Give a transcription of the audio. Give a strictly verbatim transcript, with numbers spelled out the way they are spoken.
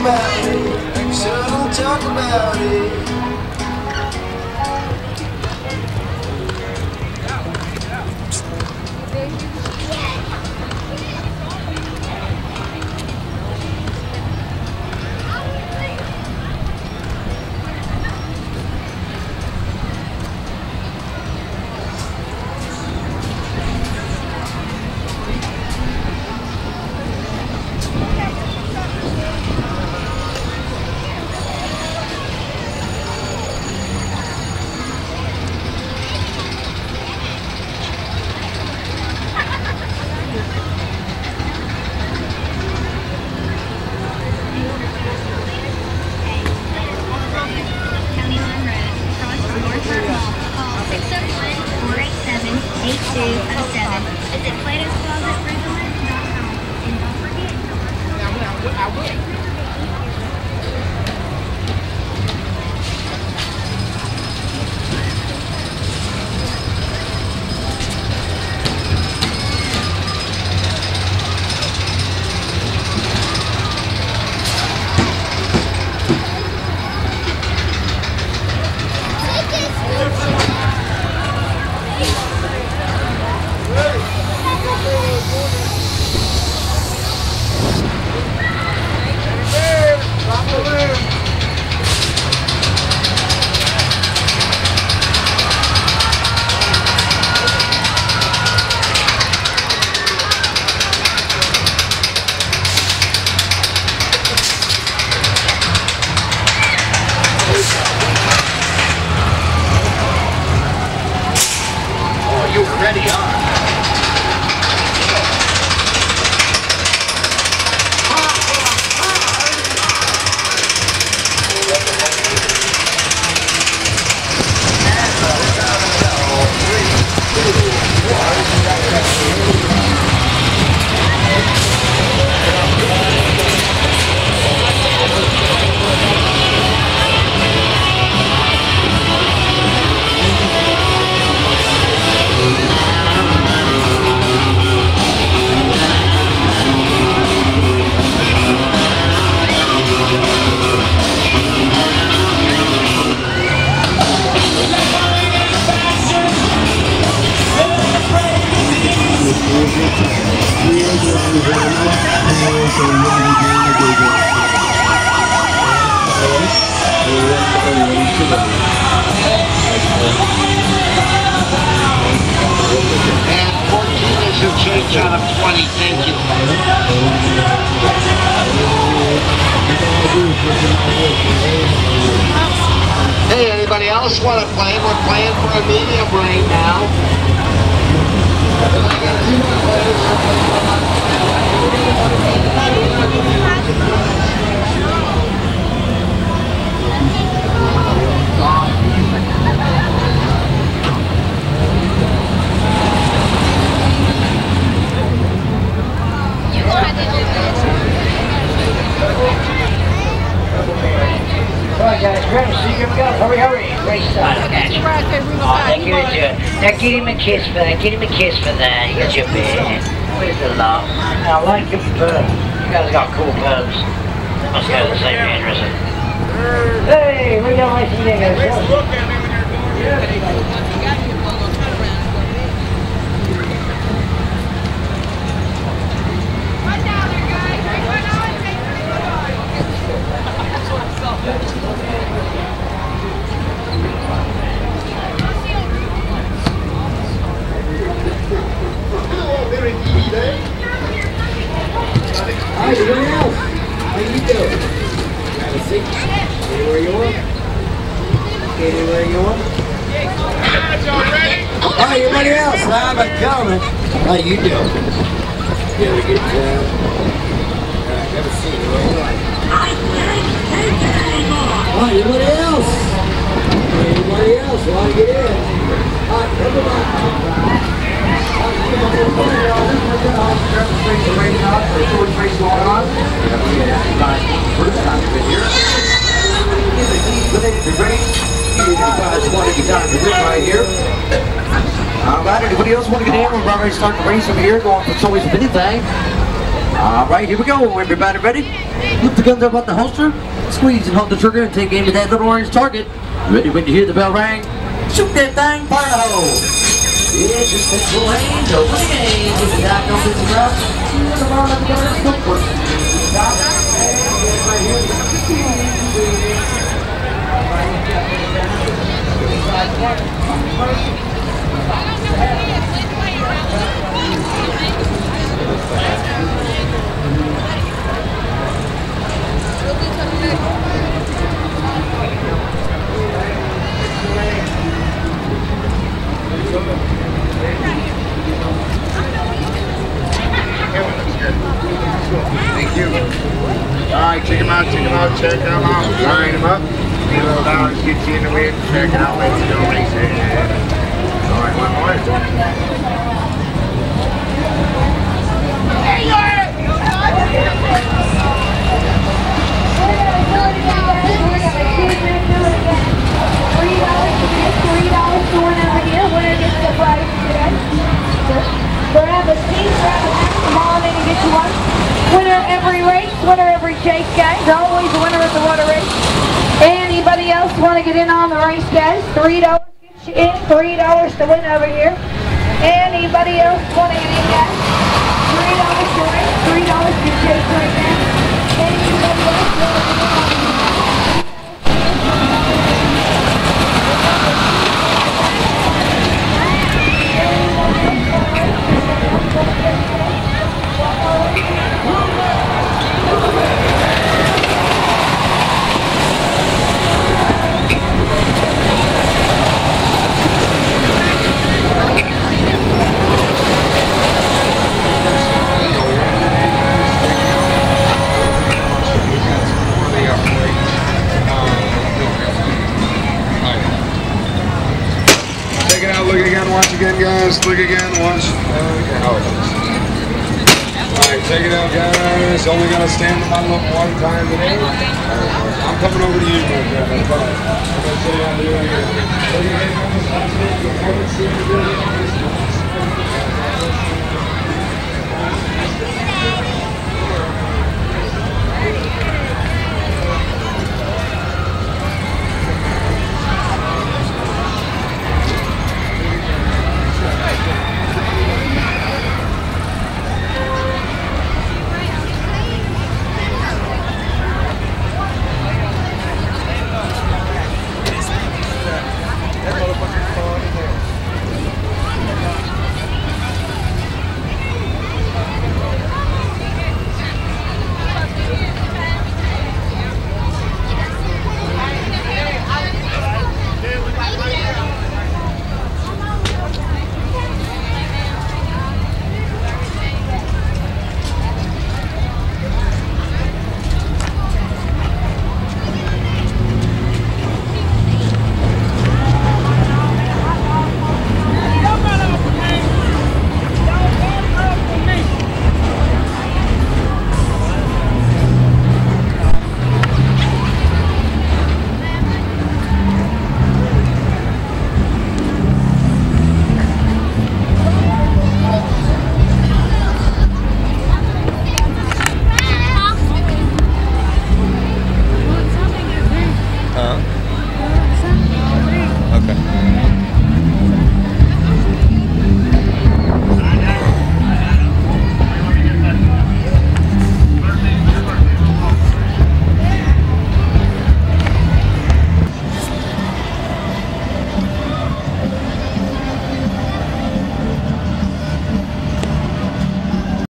about it. So don't talk about it. Hey, anybody else want to play? We're playing for a medium right now. Alright guys, grab a seat, here we go. Hurry, hurry. Great start. Okay. Oh, thank you, Richard. Now give him a kiss for that. Give him a kiss for that. You got your bed. Where's the love? I like your perms. You guys got cool perms. They must go to the same hairdresser. Hey, we got my seat guys. Look at me when you're doing it. Hi, everybody else. How you doing? Have a seat. Anywhere you want? Anywhere you want? Hi, everybody else. I'm a coming. How you doing? You have a good time? Alright, have a seat. Hi, everybody else. Anybody else want to get in? Alright, come on. Right here. Alright, anybody else want to get in? We're about ready to start the race over here, going for choice of anything. All right, here we go. Everybody ready? Lift the guns up at the holster, squeeze and hold the trigger and take aim at that little orange target. Ready when you hear the bell ring? Shoot that thing, fire in the hole. Yeah, just take your hands over the game. If the guy don't miss it up, you the ball up the gun, go for it. Stop it. Right here. Thank you. All right, check them out, check them out, check them out. Line them up. Get a little down, get you in the wind. Check it out, let's go race it. All right, one more. There you are! three dollars to win over here. Winner gets the prize today. Grab a seat, grab a seat, come on in and get you one. Winner every race, winner every chase, guys. Always a winner at the water race. Anybody else want to get in on the race, guys? three dollars gets you in, three dollars to win over here. Anybody else want to get in, guys? three dollars to race, three dollars to chase right now. Anybody else want to get in on the race? Look again, once again, guys. Look again, once. Okay. Oh. All right, check it out, guys. Only gonna stand the model up one time today. I'm coming over to you, my friend. I'm gonna show you how to do it again.